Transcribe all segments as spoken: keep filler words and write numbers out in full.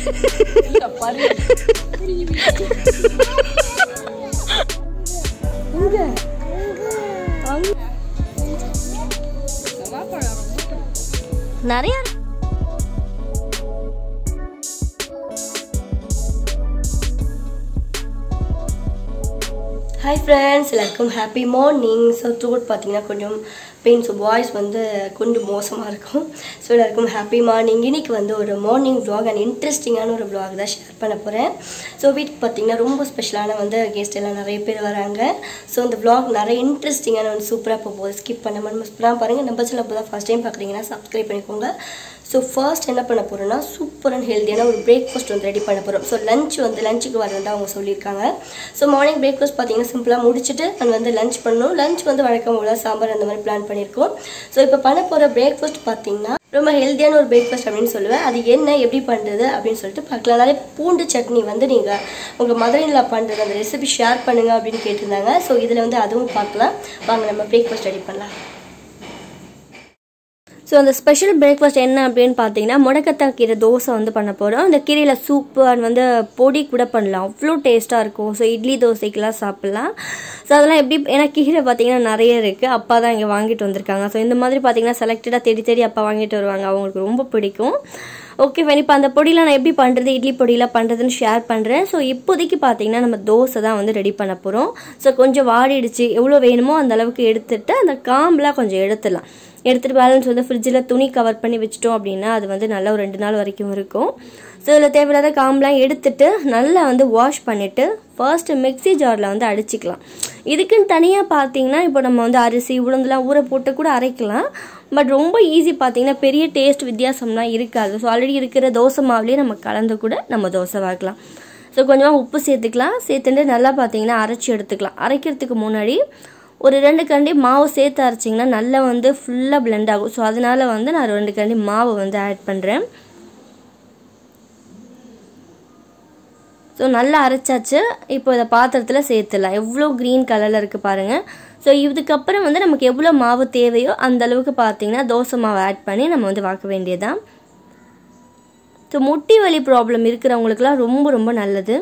நிறைய Hi friends, welcome happy morning. So throat பாத்தீங்கன்னா கொஞ்சம் பெயின், ஸோ வாய்ஸ் வந்து கொஞ்சம் மோசமாக இருக்கும். ஸோ எல்லாருக்கும் ஹாப்பி மார்னிங். இன்றைக்கி வந்து ஒரு மார்னிங் vlog அண்ட் இன்ட்ரெஸ்டிங்கான ஒரு vlog தான் ஷேர் பண்ண போகிறேன். ஸோ வீட்டுக்கு பார்த்தீங்கன்னா ரொம்ப ஸ்பெஷலான வந்து கெஸ்ட் எல்லாம் நிறைய பேர் வராங்க. ஸோ இந்த vlog நிறைய இன்ட்ரெஸ்டிங்கான வந்து சூப்பராக போகுது. ஸ்கிப் பண்ணாமல் மிஸ் பண்ணாமல் பாருங்கள். நம்ம சேனல் அப்போ தான் ஃபஸ்ட் டைம் பார்க்குறீங்கன்னா சப்ஸ்கிரைப் பண்ணிக்கோங்க. ஸோ ஃபர்ஸ்ட் என்ன பண்ண போகிறோன்னா சூப்பர் அண்ட் ஹெல்த்தியான ஒரு பிரேக்ஃபாஸ்ட் வந்து ரெடி பண்ண போகிறோம். ஸோ லஞ்ச் வந்து லஞ்சுக்கு வரணும் அவங்க சொல்லியிருக்காங்க. ஸோ மார்னிங் பிரேக்ஃபாஸ்ட் பார்த்தீங்கன்னா சிம்பிளாக முடிச்சுட்டு நான் வந்து லஞ்ச் பண்ணணும். லஞ்ச் வந்து வழக்கம் போல சாம்பார் அந்த மாதிரி பிளான் பண்ணியிருக்கோம். ஸோ இப்போ பண்ண போகிற பிரேக்ஃபாஸ்ட் பார்த்தீங்கன்னா ரொம்ப ஹெல்த்தியான ஒரு பிரேக்ஃபாஸ்ட் அப்படின்னு சொல்லுவேன். அது என்ன எப்படி பண்ணுறது அப்படின்னு சொல்லிட்டு பார்க்கலாம். நிறைய பூண்டு சட்னி வந்து நீங்கள் உங்கள் மதுரையில் பண்ணுறது அந்த ரெசிபி ஷேர் பண்ணுங்கள் அப்படின்னு கேட்டிருந்தாங்க. ஸோ இதில் வந்து அதுவும் பார்க்கலாம். வாங்க நம்ம பிரேக்ஃபாஸ்ட் ரெடி பண்ணலாம். ஸோ அந்த ஸ்பெஷல் பிரேக்ஃபாஸ்ட் என்ன அப்படின்னு பார்த்தீங்கன்னா முடக்கத்தான் கீரை தோசை வந்து பண்ண போகிறோம். அந்த கீரையில் சூப்பு அண்ட் வந்து பொடி கூட பண்ணலாம், அவ்வளோ டேஸ்ட்டாக இருக்கும். ஸோ இட்லி தோசைக்கெலாம் சாப்பிட்லாம். ஸோ அதெல்லாம் எப்படி, ஏன்னா கீரை பார்த்தீங்கன்னா நிறைய இருக்குது. அப்பா தான் இங்கே வாங்கிட்டு வந்திருக்காங்க. ஸோ இந்த மாதிரி பார்த்தீங்கன்னா செலக்டடாக தேடி தேடி அப்பா வாங்கிட்டு வருவாங்க, அவங்களுக்கு ரொம்ப பிடிக்கும். Okay fine. இப்போ அந்த பொடியெலாம் நான் எப்படி பண்ணுறது, இட்லி பொடியெலாம் பண்ணுறதுன்னு ஷேர் பண்ணுறேன். ஸோ இப்போதைக்கு பார்த்தீங்கன்னா நம்ம தோசை தான் வந்து ரெடி பண்ண போகிறோம். ஸோ கொஞ்சம் வாடிடுச்சு, எவ்வளோ வேணுமோ அந்த அளவுக்கு எடுத்துட்டு அந்த காம்பெலாம் கொஞ்சம் எடுத்துடலாம். எடுத்துகிட்டு பேலன்ஸ் வந்து ஃப்ரிட்ஜில் துணி கவர் பண்ணி வச்சிட்டோம் அப்படின்னா அது வந்து நல்லா ஒரு ரெண்டு நாள் வரைக்கும் இருக்கும். ஸோ இதில் தேவையில்லாத காம்பெலாம் எடுத்துட்டு நல்லா வந்து வாஷ் பண்ணிவிட்டு ஃபர்ஸ்ட்டு மிக்ஸி ஜாரில் வந்து அடிச்சிக்கலாம். இதுக்குன்னு தனியாக பார்த்தீங்கன்னா இப்போ நம்ம வந்து அரிசி உளுந்துலாம் ஊற போட்டு கூட அரைக்கலாம். பட் ரொம்ப ஈஸி பார்த்தீங்கன்னா பெரிய டேஸ்ட் வித்தியாசம்லாம் இருக்காது. ஸோ ஆல்ரெடி இருக்கிற தோசை மாவுலேயே நம்ம கலந்து கூட நம்ம தோசை வாக்கலாம். ஸோ கொஞ்சமாக உப்பு சேர்த்துக்கலாம். சேர்த்துட்டு நல்லா பார்த்தீங்கன்னா அரைச்சி எடுத்துக்கலாம். அரைக்கிறதுக்கு முன்னாடி ஒரு ரெண்டு கரண்டி மாவு சேர்த்து அரைச்சிங்கன்னா நல்லா வந்து ஃபுல்லாக பிளெண்ட் ஆகும். ஸோ அதனால வந்து நான் ரெண்டு கரண்டி மாவு வந்து ஆட் பண்ணுறேன். ஸோ நல்லா அரைச்சாச்சு. இப்போ இதை பாத்திரத்தில் சேர்த்துடலாம். எவ்வளோ க்ரீன் கலரில் இருக்குது பாருங்கள். ஸோ இதுக்கப்புறம் வந்து நமக்கு எவ்வளோ மாவு தேவையோ அந்த அளவுக்கு பார்த்தீங்கன்னா தோசை மாவு ஆட் பண்ணி நம்ம வந்து வாக்க வேண்டியதுதான். ஸோ முட்டி வலி ப்ராப்ளம் இருக்கிறவங்களுக்குலாம் ரொம்ப ரொம்ப நல்லது.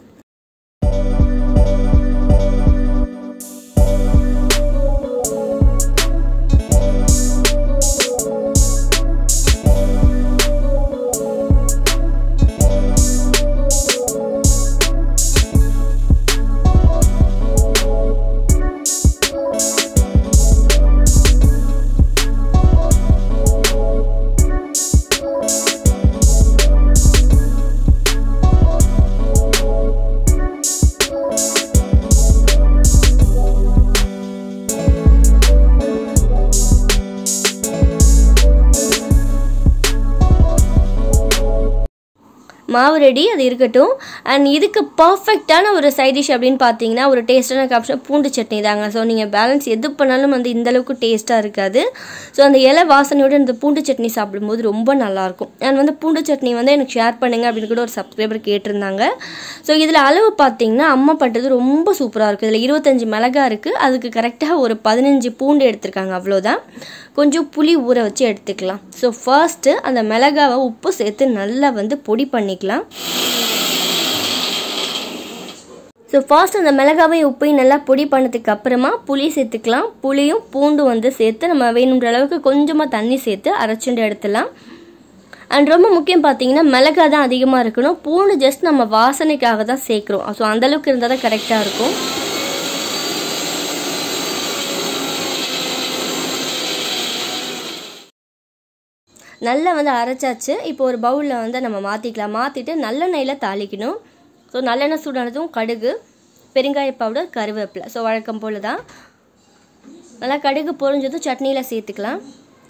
மாவு ரெடி, அது இருக்கட்டும். அண்ட் இதுக்கு பர்ஃபெக்டான ஒரு சைட் டிஷ் அப்படின்னு பார்த்தீங்கன்னா ஒரு டேஸ்டான ஆப்ஷன் பூண்டு சட்னி தாங்க. ஸோ நீங்கள் பேலன்ஸ் எது பண்ணாலும் வந்து இந்தளவுக்கு டேஸ்ட்டாக இருக்காது. ஸோ அந்த இலை வாசனையோடு இந்த பூண்டு சட்னி சாப்பிடும்போது ரொம்ப நல்லாயிருக்கும். அண்ட் வந்து பூண்டு சட்னி வந்து எனக்கு ஷேர் பண்ணுங்கள் அப்படின்னு கூட ஒரு சப்ஸ்கிரைபர் கேட்டிருந்தாங்க. ஸோ இதில் அளவு பார்த்தீங்கன்னா அம்மா பண்ணுறது ரொம்ப சூப்பராக இருக்குது. இதில் இருபத்தஞ்சி மிளகா இருக்குது, அதுக்கு கரெக்டாக ஒரு பதினஞ்சு பூண்டு எடுத்திருக்காங்க, அவ்வளோதான். கொஞ்சம் புளி ஊற வச்சு எடுத்துக்கலாம். ஸோ ஃபர்ஸ்ட்டு அந்த மிளகாவை உப்பு சேர்த்து நல்லா வந்து பொடி பண்ணிக்கலாம். ஸோ ஃபர்ஸ்ட் அந்த மிளகாவை உப்பையும் நல்லா பொடி பண்ணதுக்கு அப்புறமா புளி சேர்த்துக்கலாம். புளியும் பூண்டும் வந்து சேர்த்து நம்ம வேணுன்ற அளவுக்கு கொஞ்சமாக தண்ணி சேர்த்து அரைச்சுண்டு எடுத்துலாம். அண்ட் ரொம்ப முக்கியம் பார்த்தீங்கன்னா மிளகா தான் அதிகமாக இருக்கணும். பூண்டு ஜஸ்ட் நம்ம வாசனைக்காக தான் சேர்க்குறோம். ஸோ அந்தளவுக்கு இருந்தால் தான் கரெக்டாக இருக்கும். நல்லா வந்து அரைச்சாச்சு. இப்போ ஒரு பவுலில் வந்து நம்ம மாற்றிக்கலாம். மாற்றிட்டு நல்லெண்ணெயில் தாளிக்கணும். ஸோ நல்லெண்ணெய் சூடானதும் கடுகு, பெருங்காய பவுடர், கருவேப்பிலை. ஸோ வழக்கம் போல் தான் நல்லா கடுகு பொரிஞ்சதும் சட்னியில் சேர்த்துக்கலாம்.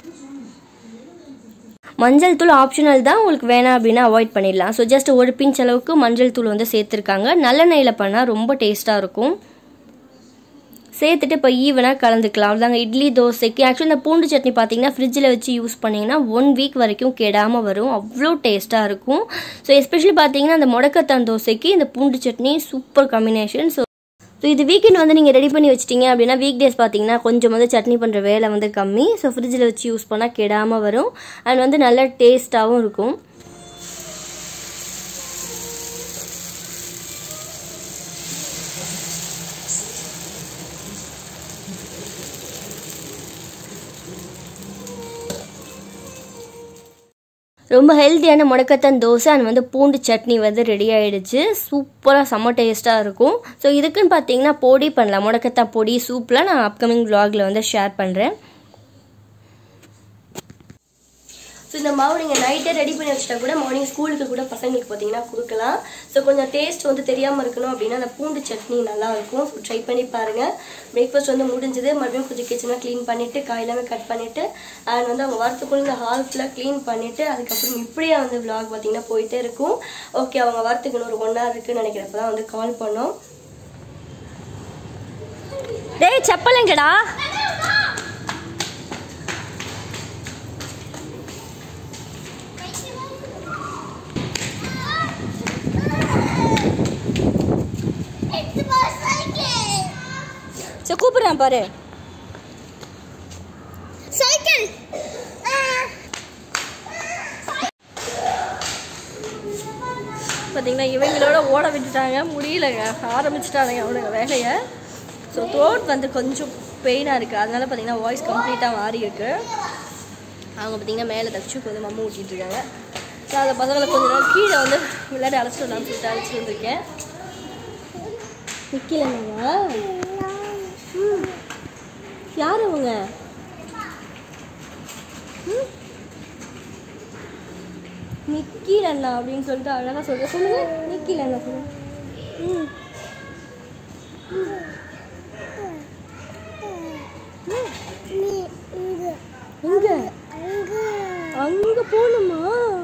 மஞ்சள் தூள் ஆப்ஷனல் தான், உங்களுக்கு வேணாம் அப்படின்னா அவாய்ட் பண்ணிடலாம். ஸோ ஜஸ்ட் ஒரு பிஞ்ச் அளவுக்கு மஞ்சள் தூள் வந்து சேர்த்துருக்காங்க. நல்லெண்ணெயில் பண்ணால் ரொம்ப டேஸ்ட்டாக இருக்கும். சேர்த்துட்டு இப்போ ஈவனாக கலந்துக்கலாம். அவ்வளோதாங்க. இட்லி தோசைக்கு ஆக்சுவலி இந்த பூண்டு சட்னி பார்த்தீங்கன்னா ஃப்ரிட்ஜில் வச்சு யூஸ் பண்ணிங்கன்னா ஒன் வீக் வரைக்கும் கெடாமல் வரும், அவ்வளோ டேஸ்ட்டாக இருக்கும். ஸோ எஸ்பெஷலி பார்த்தீங்கன்னா அந்த முடக்கத்தான் தோசைக்கு இந்த பூண்டு chutney super combination. So so இது வீக்கெண்ட் வந்து நீங்கள் ரெடி பண்ணி வச்சிட்டிங்க அப்படின்னா வீக் டேஸ் பார்த்தீங்கன்னா கொஞ்சம் வந்து சட்னி பண்ணுற வேலை வந்து கம்மி. ஸோ ஃப்ரிட்ஜில் வச்சு யூஸ் பண்ணால் கெடாமல் வரும் அண்ட் வந்து நல்ல டேஸ்ட்டாகவும் இருக்கும். ரொம்ப ஹெல்த்தியான முடக்கத்தான் தோசை அண்ட் வந்து பூண்டு சட்னி வந்து ரெடி ஆகிடுச்சு. சூப்பராக செம்ம டேஸ்ட்டாக இருக்கும். ஸோ இதுக்குன்னு பார்த்தீங்கன்னா பொடி பண்ணலாம். முடக்கத்தான் பொடி சூப்லாம் நான் அப்கமிங் vlogல வந்து ஷேர் பண்ணுறேன். ஸோ இந்த மாவு நீங்கள் நைட்டே ரெடி பண்ணி வச்சுட்டா கூட மார்னிங் ஸ்கூலுக்கு கூட பசங்களுக்கு பார்த்தீங்கன்னா கொடுக்கலாம். ஸோ கொஞ்சம் டேஸ்ட் வந்து தெரியாமல் இருக்கணும் அப்படின்னா அந்த பூண்டு சட்னி நல்லாயிருக்கும். ஸோ ட்ரை பண்ணி பாருங்கள். பிரேக்ஃபாஸ்ட் வந்து முடிஞ்சது. மறுபடியும் கொஞ்சம் கிச்சனாக க்ளீன் பண்ணிவிட்டு காயெல்லாமே கட் பண்ணிவிட்டு அண்ட் வந்து அவங்க வரத்துக்குள்ள இந்த ஹால் ஃபுல்லாக க்ளீன் பண்ணிவிட்டு அதுக்கப்புறம் இப்படியே வந்து விளாக் பார்த்தீங்கன்னா போயிட்டே இருக்கும். ஓகே அவங்க வரத்துக்கு ஒரு ஒன் ஹவர் இருக்குன்னு நினைக்கிறப்ப தான் வந்து கால் பண்ணோம். டேய் செப்பல் எங்கடா? கூப்பிடுறேன் பாரு. சைக்கிள் பார்த்தீங்கன்னா இவங்களோட ஓட விட்டுட்டாங்க. முடியலங்க, ஆரம்பிச்சுட்டானுங்க அவனுங்க வேலையை. ஸோ த்ரோட் வந்து கொஞ்சம் பெயினாக இருக்குது. அதனால பார்த்தீங்கன்னா வாய்ஸ் கம்ப்ளீட்டாக மாறி இருக்குது. அவங்க பார்த்தீங்கன்னா மேலே தச்சு கொஞ்சம் மம்மு ஊட்டிகிட்டு இருக்காங்க. ஸோ அந்த பசங்களை கொஞ்சம் நேரம் கீழே வந்து விளையாட அழைச்சிட்டு வரலாம்னு சொல்லிட்டு அழைச்சிட்டு வந்திருக்கேன். நிற்கலங்களா? யார் அவங்க? நிக்கில் அண்ணா அப்படின்னு சொல்லிட்டு அழகாக சொல்ற. சொல்லுங்க நிக்கில் அண்ணா சொல்லுங்க. ம் எங்க அங்க போகணுமா?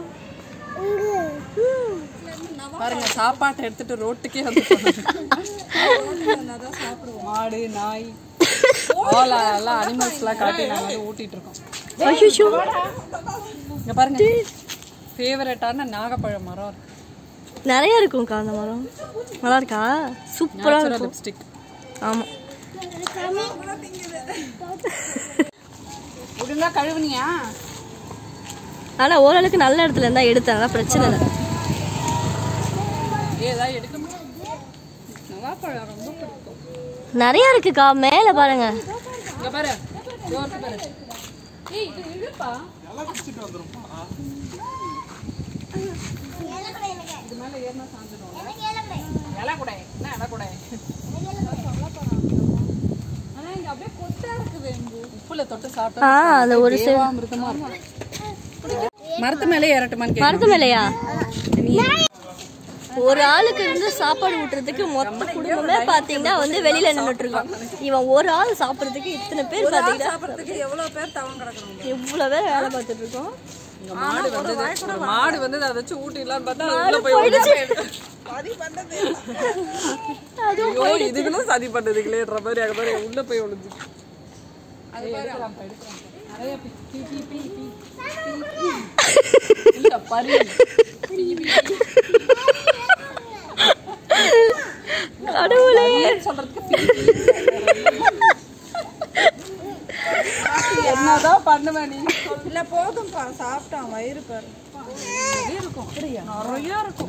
பாருங்க சாப்பாட்டை எடுத்துட்டு ரோட்டுக்கே வந்து சாப்பிடுவோம். மாடு நாய் எல்லாம் அனிமல்ஸ்லாம் காட்டி நாங்கள் வந்து ஊட்டிட்டு இருக்கோம். இங்க பாருங்க ஃபேவரட்டான நாகப்பழ மரம் இருக்கு. நிறைய இருக்கும்க்கா அந்த மரம். நல்லா இருக்கா? சூப்பரா இருக்கும். லிப்ஸ்டிக். ஆமா ஒழுங்கா கழுவுனியா? ஆனா ஓரளவுக்கு நல்ல இடத்துல இருந்தா எடுத்தாங்க, பிரச்சனை இல்லை. ஏதா எடுக்க நாகப்பழம் ரொம்ப பிடிக்கும். நிறைய இருக்குக்கா மேல பாருங்க. இங்க பாரு ஜோர்க்கு பாரு. ஏய் இது இழுப்பா எல்லாம் பிச்சிட்டு வந்துருமா? இது மேல ஏறனா சாஞ்சிடும். எலை குடை என்ன எலை குடை? ஆனா இங்க அப்படியே கொட்டா இருக்குது. உப்புல தொட்டு சாப்பிட்டா ஆ அது ஒரு சேவாமிருதமா இருக்கும். மரத்து மேலே ஏறட்டுமான்னு கேக்குறேன். மரத்து மேலையா? ஒரு ஆளுக்கு இருந்து சாப்பாடு ஊட்டுறதுக்கு மொத்த குடும்பமே பாத்தீங்கன்னா வந்து வெளியில நின்றுட்டு இருக்கோம். இவன் ஒரு ஆள் சாப்பிடறதுக்கு இத்தனை பேர் பாத்தீங்கன்னா சாப்பிடறதுக்கு எவ்வளவு பேர் தவம் கிடக்குறாங்க. எவ்வளவு பேர் வேலை பார்த்துட்டு இருக்கோம். மாடு வந்து மாடு வந்து அதை வச்சு ஊட்டிடலான்னு பார்த்தா உள்ள போய் சதி பண்ணது. அதுவும் இதுகளும் சதி பண்ணதுங்களேன்ற மாதிரி அங்க பாரு உள்ள போய் விழுந்து. அது பாரு எடுக்கலாம் எடுக்கலாம். நிறைய பி பி பி பி இல்ல பரி பி பி கடவுளே சொல்றதுக்கு என்னதான் பண்ணுவேன் நீ? இல்ல போதும்பா சாப்பிட்டான் வயிறு பாரு இருக்கும். நிறைய இருக்கும்.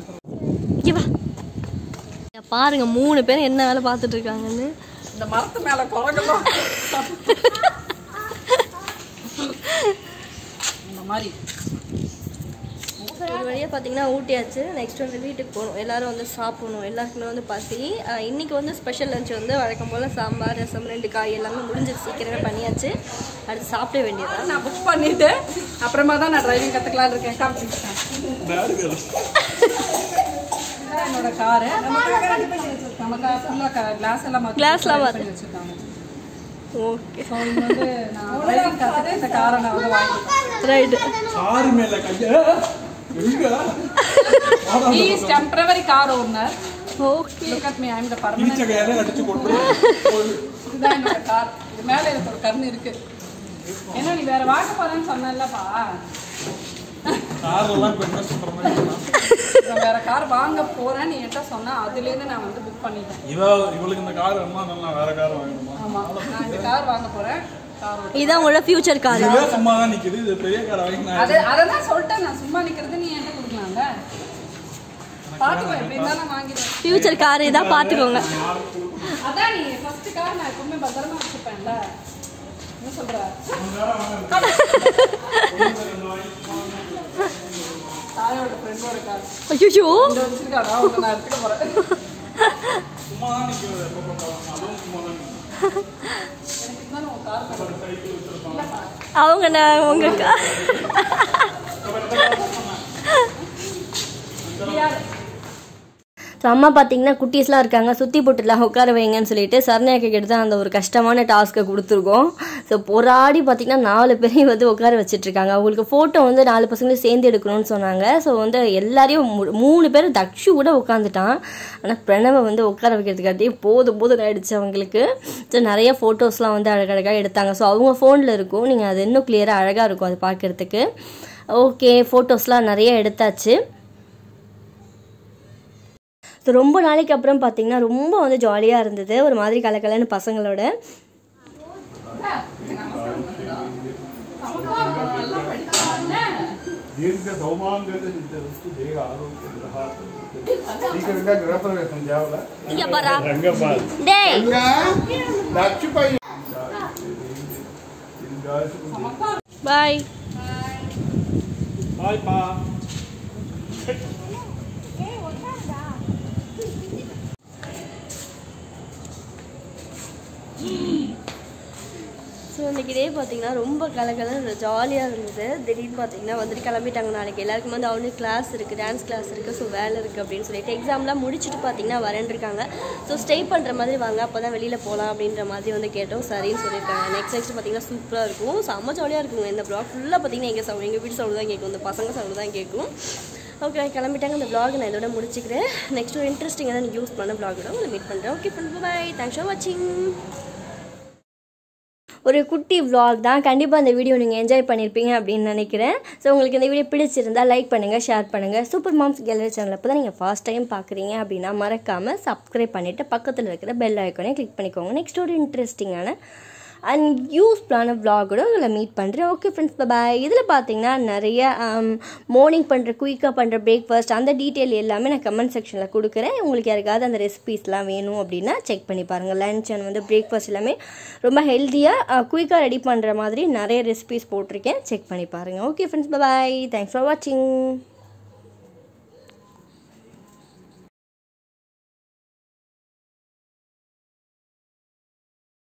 பாருங்க மூணு பேரும் என்ன வேலை பார்த்துட்டு இருக்காங்கன்னு. இந்த மரத்து மேல குரங்கலாம் இந்த மாதிரி ஒரு வழியாக பார்த்தீங்கன்னா ஊட்டியாச்சு. நெக்ஸ்ட் வந்து வீட்டுக்கு போகணும். எல்லோரும் வந்து சாப்பிடணும். எல்லாருக்குமே வந்து பசி. இன்றைக்கி வந்து ஸ்பெஷல் லஞ்ச் வந்து வழக்கம் போல் சாம்பார் ரசம் ரெண்டு காய் எல்லாமே முடிஞ்சிச்சு. சீக்கிரமே பண்ணியாச்சு. அடுத்து சாப்பிட வேண்டியதான். நான் புக் பண்ணிவிட்டு அப்புறமா தான் நான் டிரைவிங் கற்றுக்கலான்னு இருக்கேன். காமிச்சிட்டேன் என்னோட காரு. நமக்கு ஃபுல்லாக கிளாஸ் எல்லாம் கிளாஸ்லாம் பண்ணி வச்சுருக்காங்க. ஓகே ஸோ இங்கே வந்து நான் டிரைவிங் கற்றுட்டு இந்த காரை நான் வந்து வாங்கிட்டேன். ரைட்டு. கார் மேல கையா He is temporary car owner. Okay. Look at me, I am the permanent. அடிச்சு கொண்டு இதுதான் என்னோட கார். இது மேல எனக்கு ஒரு கர்ண் இருக்கு. ஏன்னா நீ வேற வாங்க போறேன்னு சொன்னல்லப்பா. கார் எல்லாம் இன்வெஸ்ட் பண்ற மாதிரி நான் வேற கார் வாங்க போறேன் நீ என்கிட்ட சொன்னா அதுல இருந்து நான் வந்து புக் பண்ணிட்டேன். இவ இவளுக்கு இந்த கார் அம்மா நல்லா வேற கார் வாங்கணுமா? ஆமா நான் இந்த கார் வாங்க போறேன். இதான் உங்களோட ஃபியூச்சர் கார். இது சும்மா தான் நிக்குது. இது பெரிய கார் வாங்கினா அது அத தான் சொல்லிட்டேன். நான் சும்மா நிக்கிறது நீ என்கிட்ட கொடுக்கலாம்ல. பாத்துக்கோ எப்படி இருந்தாலும் வாங்கிடுவேன். ஃபியூச்சர் கார் இதா பாத்துக்கோங்க. அதான் நீ ஃபர்ஸ்ட் கார் நான் எப்பவுமே பத்திரமா வச்சுப்பேன்ல. என்ன சொல்ற? ஐயோ சும்மா தான் நிற்கிறது எப்போ பார்த்தாலும் அதுவும் சும்மா தான் அவங்க நான் உங்க ஸோ அம்மா பார்த்தீங்கன்னா குட்டீஸ்லாம் இருக்காங்க, சுற்றி போட்டுலாம் உட்கார வைங்கன்னு சொல்லிட்டு சரண்யாக்கு கிட்ட தான் அந்த ஒரு கஷ்டமான டாஸ்க்கை கொடுத்துருக்கோம். ஸோ போராடி பார்த்தீங்கன்னா நாலு பேரையும் வந்து உட்கார வச்சுட்ருக்காங்க. அவங்களுக்கு ஃபோட்டோ வந்து நாலு பசங்களையும் சேர்ந்து எடுக்கணும்னு சொன்னாங்க. ஸோ வந்து எல்லாரையும் மூணு பேர் தக்ஷு கூட உட்காந்துட்டான். ஆனால் பிரணவை வந்து உட்கார வைக்கிறதுக்காட்டியே போதும் போதும் ஆயிடுச்சு அவங்களுக்கு. ஸோ நிறைய ஃபோட்டோஸ்லாம் வந்து அழகழகாக எடுத்தாங்க. ஸோ அவங்க ஃபோனில் இருக்கும், நீங்கள் அது இன்னும் கிளியராக அழகாக இருக்கும் அது பார்க்குறதுக்கு. ஓகே, ஃபோட்டோஸ்லாம் நிறைய எடுத்தாச்சு. ஸோ ரொம்ப நாளைக்கு அப்புறம் பார்த்தீங்கன்னா ரொம்ப வந்து ஜாலியாக இருந்தது, ஒரு மாதிரி கலக்கலன்னு பசங்களோட. பாய் பாய்ப்பா. ஸோ இன்றைக்கி இதே பார்த்தீங்கன்னா ரொம்ப கலகலன்னு ஜாலியாக இருந்தது. திடீர்னு பார்த்தீங்கன்னா வந்துட்டு கிளம்பிட்டாங்க. நாளைக்கு எல்லாருக்கும் வந்து அவனுக்கு கிளாஸ் இருக்குது, டான்ஸ் கிளாஸ் இருக்குது, ஸோ வேலை இருக்குது அப்படின்னு சொல்லிட்டு எக்ஸாம்லாம் முடிச்சுட்டு பார்த்தீங்கன்னா வரேன்ருக்காங்க. ஸோ ஸ்டே பண்ணுற மாதிரி வாங்க, அப்போ தான் வெளியில் போகலாம் அப்படின்ற மாதிரி வந்து கேட்டோம். சரின்னு சொல்லியிருக்காங்க. நெக்ஸ்ட் நெக்ஸ்ட் பார்த்தீங்கன்னா சூப்பராக இருக்கும், செம்ம ஜாலியாக இருக்குங்க. இந்த ப்ளாக் ஃபுல்லாக பார்த்தீங்கன்னா எங்கள் சவுண்ட், எங்கள் வீட்டு சவுண்டு தான் கேட்கும், இந்த பசங்க சவுண்டு தான் கேட்கும். ஓகே, கிளம்பிட்டாங்க. இந்த ப்ளாக் நான் இதோட முடிச்சுக்கிறேன். நெக்ஸ்ட் ஒரு இன்ட்ரெஸ்டிங்காக தான் யூஸ் பண்ண ப்ளாகோட உங்களை மீட் பண்ணுறேன். Okay friends, bye, thanks for வாட்சிங். ஒரு குட்டி vlog தான், கண்டிப்பாக இந்த வீடியோ நீங்கள் என்ஜாய் பண்ணியிருப்பீங்க அப்படின்னு நினைக்கிறேன். ஸோ உங்களுக்கு இந்த வீடியோ பிடிச்சிருந்தால் லைக் பண்ணுங்கள், ஷேர் பண்ணுங்கள். சூப்பர் மாம்ஸ் கேலரி சேனல் இப்போ தான் நீங்கள் ஃபர்ஸ்ட் டைம் பார்க்குறீங்க அப்படின்னா மறக்காமல் சப்ஸ்கிரைப் பண்ணிவிட்டு பக்கத்தில் இருக்கிற பெல் ஐக்கானே கிளிக் பண்ணிக்கோங்க. நெக்ஸ்ட் ஒரு இன்ட்ரெஸ்டிங்கான அண்ட் யூஸ்ஃபுல்லான vlogோட உங்களை மீட் பண்ணுறேன். Okay friends, bye. இதில் பார்த்தீங்கன்னா நிறைய மார்னிங் பண்ணுற குயிக்காக பண்ணுற பிரேக்ஃபாஸ்ட் அந்த டீட்டெயில் எல்லாமே நான் கமெண்ட் செக்ஷனில் கொடுக்குறேன். உங்களுக்கு யாருக்காவது அந்த ரெசிபீஸ்லாம் வேணும் அப்படின்னா செக் பண்ணி பாருங்கள். லன்ச் அண்ட் வந்து பிரேக்ஃபாஸ்ட் எல்லாமே ரொம்ப ஹெல்த்தியாக குயிக்காக ரெடி பண்ணுற மாதிரி நிறைய ரெசிபீஸ் போட்டிருக்கேன், செக் பண்ணி பாருங்கள். Okay friends, bye, thanks for வாட்சிங்.